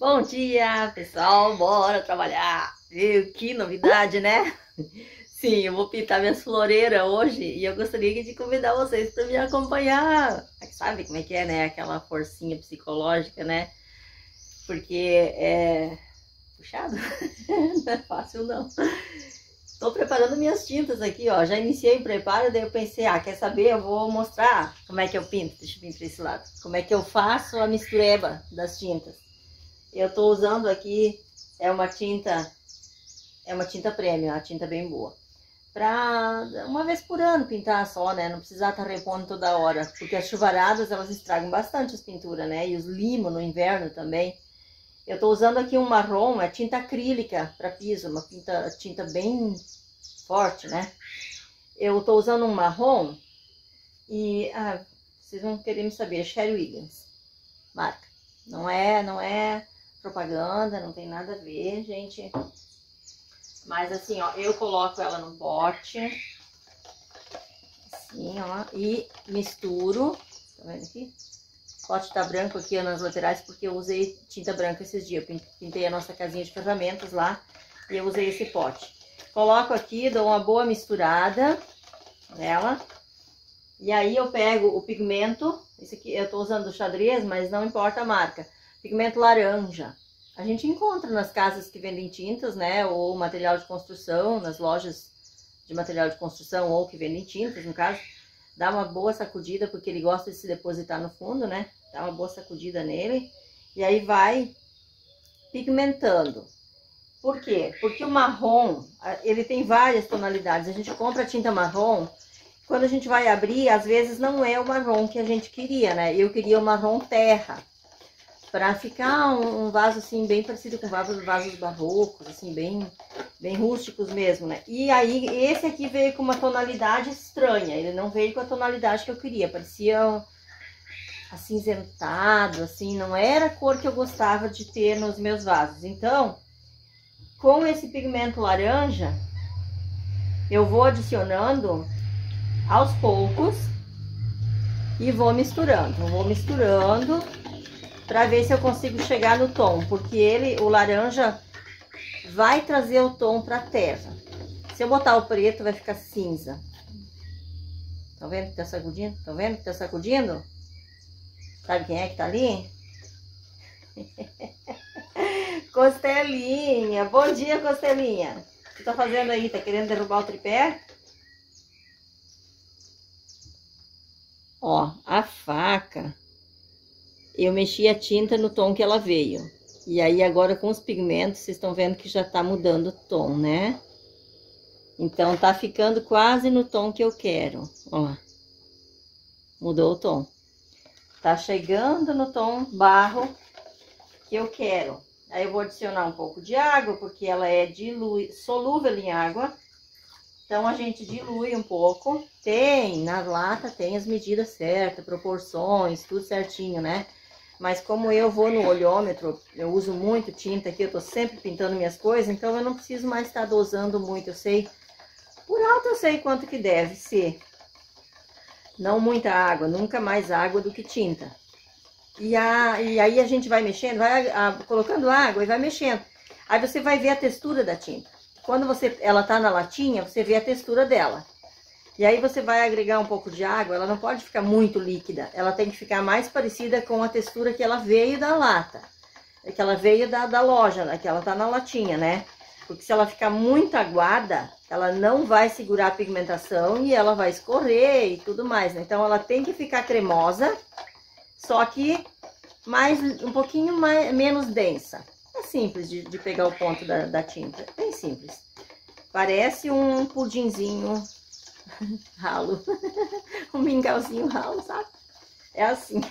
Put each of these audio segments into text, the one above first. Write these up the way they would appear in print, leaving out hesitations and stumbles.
Bom dia, pessoal, bora trabalhar. Que novidade, né? Sim, eu vou pintar minhas floreiras hoje e eu gostaria de convidar vocês para me acompanhar. Sabe como é que é, né? Aquela forcinha psicológica, né? Porque é puxado, não é fácil não. Tô preparando minhas tintas aqui, ó. Já iniciei o preparo, daí eu pensei, quer saber? Eu vou mostrar como é que eu pinto. Deixa eu vir para esse lado. Como é que eu faço a mistureba das tintas. Eu tô usando aqui, é uma tinta premium, uma tinta bem boa. Pra uma vez por ano pintar só, né? Não precisar estar repondo toda hora. Porque as chuvaradas, elas estragam bastante as pinturas, né? E os limos no inverno também. Eu tô usando aqui um marrom, é tinta acrílica para piso, uma tinta bem forte, né? Eu tô usando um marrom e vocês vão querer me saber, Sherry Williams, marca. Não é propaganda, não tem nada a ver, gente. Mas assim, ó, eu coloco ela no pote, assim, ó, e misturo, tá vendo aqui? O pote tá branco aqui nas laterais porque eu usei tinta branca esses dias. Eu pintei a nossa casinha de ferramentas lá e eu usei esse pote. Coloco aqui, dou uma boa misturada nela. E aí eu pego o pigmento, esse aqui eu tô usando o xadrez, mas não importa a marca. Pigmento laranja. A gente encontra nas casas que vendem tintas, né? Ou material de construção, nas lojas de material de construção ou que vendem tintas, no caso. Dá uma boa sacudida, porque ele gosta de se depositar no fundo, né? Dá uma boa sacudida nele. E aí vai pigmentando. Por quê? Porque o marrom, ele tem várias tonalidades. A gente compra tinta marrom, quando a gente vai abrir, às vezes não é o marrom que a gente queria, né? Eu queria o marrom terra. Pra ficar um vaso assim, bem parecido com vasos barrocos, assim, bem rústicos mesmo, né? E aí, esse aqui veio com uma tonalidade estranha, ele não veio com a tonalidade que eu queria, parecia acinzentado, assim, não era a cor que eu gostava de ter nos meus vasos. Então, com esse pigmento laranja, eu vou adicionando aos poucos e vou misturando para ver se eu consigo chegar no tom, porque o laranja vai trazer o tom para a terra. Se eu botar o preto, vai ficar cinza. Tá vendo que tá sacudindo? Tá vendo que tá sacudindo? Sabe quem é que tá ali? Costelinha. Bom dia, Costelinha. O que tá fazendo aí? Tá querendo derrubar o tripé? Ó, a faca... Eu mexi a tinta no tom que ela veio. E aí agora com os pigmentos, vocês estão vendo que já tá mudando o tom, né? Então tá ficando quase no tom que eu quero. Ó. Mudou o tom. Tá chegando no tom barro que eu quero. Aí eu vou adicionar um pouco de água, porque ela é solúvel em água. Então a gente dilui um pouco. Na lata tem as medidas certas, proporções, tudo certinho, né? Mas como eu vou no olhômetro, eu uso muito tinta aqui, eu tô sempre pintando minhas coisas, então eu não preciso mais estar dosando muito, eu sei, por alto eu sei quanto que deve ser. Não muita água, nunca mais água do que tinta. E aí a gente vai mexendo, colocando água e vai mexendo. Aí você vai ver a textura da tinta. Quando ela tá na latinha, você vê a textura dela. E aí você vai agregar um pouco de água, ela não pode ficar muito líquida, ela tem que ficar mais parecida com a textura que ela veio da lata, que ela veio da loja, né? Que ela tá na latinha, né? Porque se ela ficar muito aguada, ela não vai segurar a pigmentação e ela vai escorrer e tudo mais, né? Então ela tem que ficar cremosa, só que um pouquinho menos densa. É simples de pegar o ponto da tinta, bem simples. Parece um pudinzinho ralo, um mingauzinho ralo, sabe? É assim.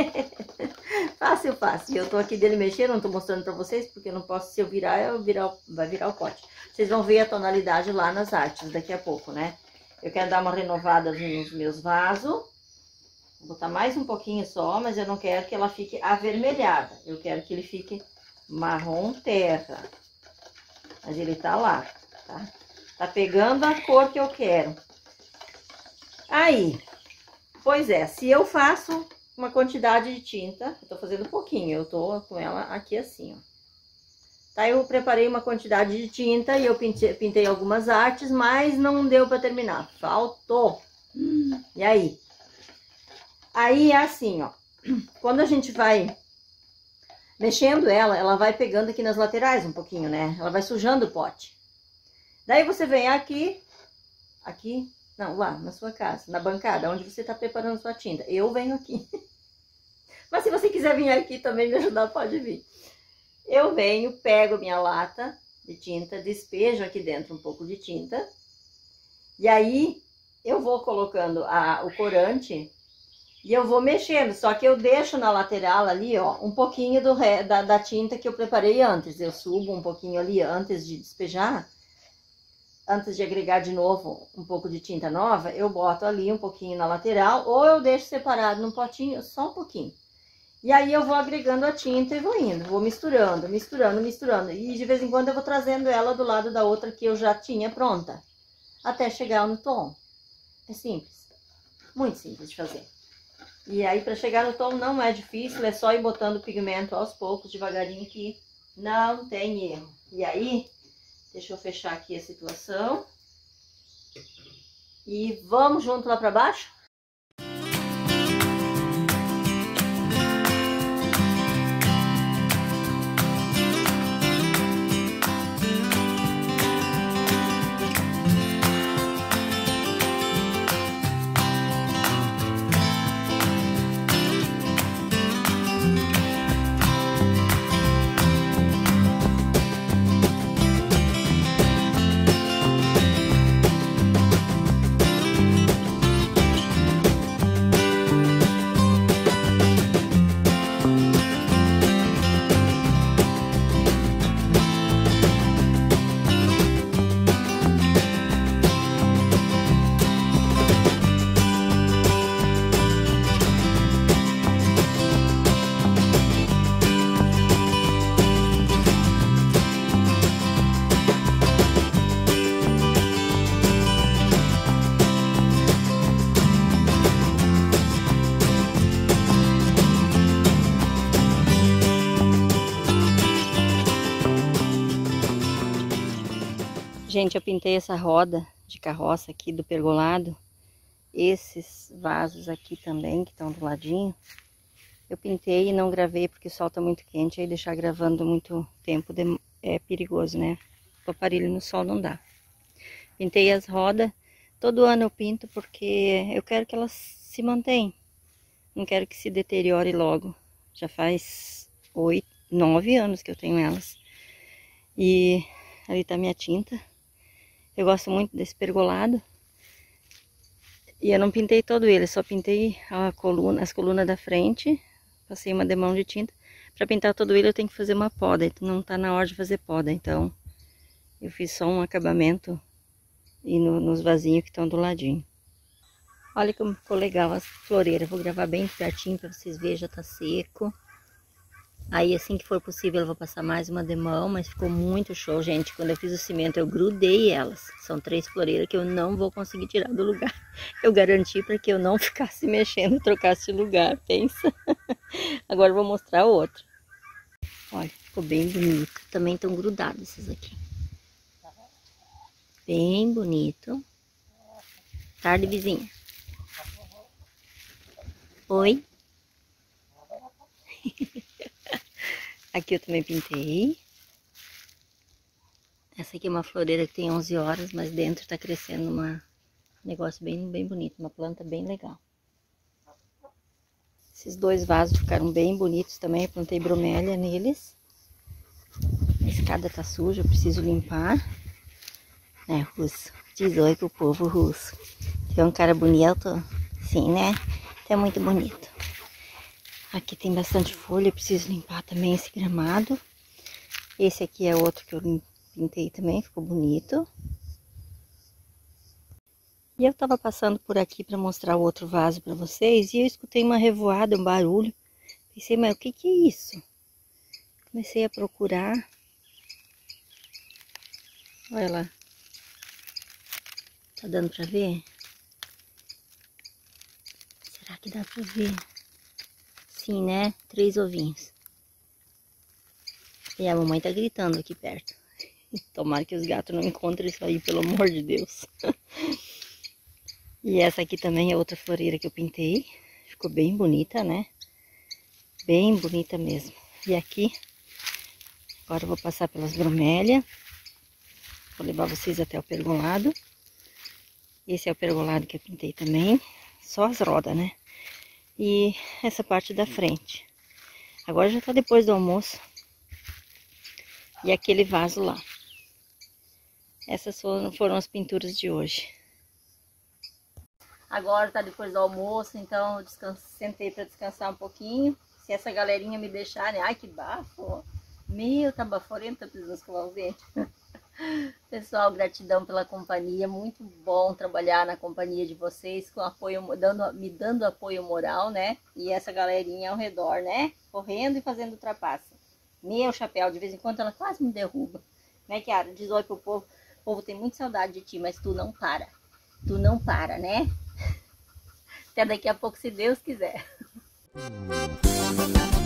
Fácil. E eu tô aqui dele mexendo, não tô mostrando pra vocês, porque eu não posso, se eu virar, vai virar o pote. Vocês vão ver a tonalidade lá nas artes daqui a pouco, né? Eu quero dar uma renovada nos meus vasos. Vou botar mais um pouquinho só, mas eu não quero que ela fique avermelhada. Eu quero que ele fique marrom terra. Mas ele tá lá, tá? Tá pegando a cor que eu quero. Aí, pois é, se eu faço uma quantidade de tinta, eu tô fazendo pouquinho, eu tô com ela aqui assim, ó. Aí eu preparei uma quantidade de tinta e eu pintei algumas artes, mas não deu para terminar, faltou. E aí? Aí é assim, ó, quando a gente vai mexendo ela, ela vai pegando aqui nas laterais um pouquinho, né? Ela vai sujando o pote. Daí você vem aqui, não, lá na sua casa, na bancada, onde você tá preparando sua tinta. Eu venho aqui. Mas se você quiser vir aqui também me ajudar, pode vir. Eu venho, pego minha lata de tinta, despejo aqui dentro um pouco de tinta. E aí eu vou colocando o corante e eu vou mexendo. Só que eu deixo na lateral ali, ó, um pouquinho da tinta que eu preparei antes. Eu subo um pouquinho ali antes de despejar. Antes de agregar de novo um pouco de tinta nova, eu boto ali um pouquinho na lateral. Ou eu deixo separado num potinho, só um pouquinho. E aí eu vou agregando a tinta e vou indo, vou misturando, misturando, misturando. E de vez em quando eu vou trazendo ela do lado da outra que eu já tinha pronta. Até chegar no tom. É simples. Muito simples de fazer. E aí para chegar no tom não é difícil, é só ir botando o pigmento aos poucos, devagarinho aqui. Não tem erro. E aí, deixa eu fechar aqui a situação. E vamos junto lá para baixo? Gente, eu pintei essa roda de carroça aqui do pergolado. Esses vasos aqui também, que estão do ladinho. Eu pintei e não gravei porque o sol tá muito quente. Aí deixar gravando muito tempo é perigoso, né? O aparelho no sol não dá. Pintei as rodas. Todo ano eu pinto porque eu quero que elas se mantenham. Não quero que se deteriore logo. Já faz 9 anos que eu tenho elas. E ali tá minha tinta. Eu gosto muito desse pergolado. E eu não pintei todo ele, só pintei as colunas da frente. Passei uma demão de tinta. Para pintar todo ele eu tenho que fazer uma poda. Então não tá na hora de fazer poda. Então eu fiz só um acabamento e nos vasinhos que estão do ladinho. Olha como ficou legal as floreiras. Vou gravar bem pertinho para vocês verem, já tá seco. Aí assim que for possível eu vou passar mais uma demão, mas ficou muito show, gente. Quando eu fiz o cimento eu grudei elas. São 3 floreiras que eu não vou conseguir tirar do lugar. Eu garanti para que eu não ficasse mexendo e trocasse de lugar, pensa. Agora eu vou mostrar outra. Olha, ficou bem bonito. Também estão grudados esses aqui. Bem bonito. Tarde, vizinha. Oi. Aqui eu também pintei. Essa aqui é uma floreira que tem 11 horas, mas dentro tá crescendo um negócio bem bonito, uma planta bem legal. Esses 2 vasos ficaram bem bonitos também, eu plantei bromélia neles. A escada tá suja, eu preciso limpar. É, Russo, diz oi pro povo, Russo. Tem um cara bonito? Sim, né? É muito bonito. Aqui tem bastante folha, eu preciso limpar também esse gramado. Esse aqui é outro que eu pintei também, ficou bonito. E eu tava passando por aqui para mostrar o outro vaso para vocês e eu escutei uma revoada, um barulho. Pensei, mas o que que é isso? Comecei a procurar. Olha lá. Tá dando para ver? Será que dá para ver? Sim, né? 3 ovinhos. E a mamãe tá gritando aqui perto. Tomara que os gatos não encontrem isso aí, pelo amor de Deus. E essa aqui também é outra floreira que eu pintei. Ficou bem bonita, né? Bem bonita mesmo. E aqui, agora eu vou passar pelas bromélias. Vou levar vocês até o pergolado. Esse é o pergolado que eu pintei também. Só as rodas, né? E essa parte da frente. Agora já tá depois do almoço. E aquele vaso lá. Essas foram as pinturas de hoje. Agora tá depois do almoço, então eu sentei para descansar um pouquinho. Se essa galerinha me deixarem, ai que bafo. Meu, tá baforento, tá precisando escovar os dentes. Pessoal, gratidão pela companhia, muito bom trabalhar na companhia de vocês, com apoio, me dando apoio moral, né? E essa galerinha ao redor, né? Correndo e fazendo trapaça. Meu chapéu, de vez em quando ela quase me derruba. Né, Kiara? Diz oi pro povo. O povo tem muita saudade de ti, mas tu não para. Tu não para, né? Até daqui a pouco, se Deus quiser.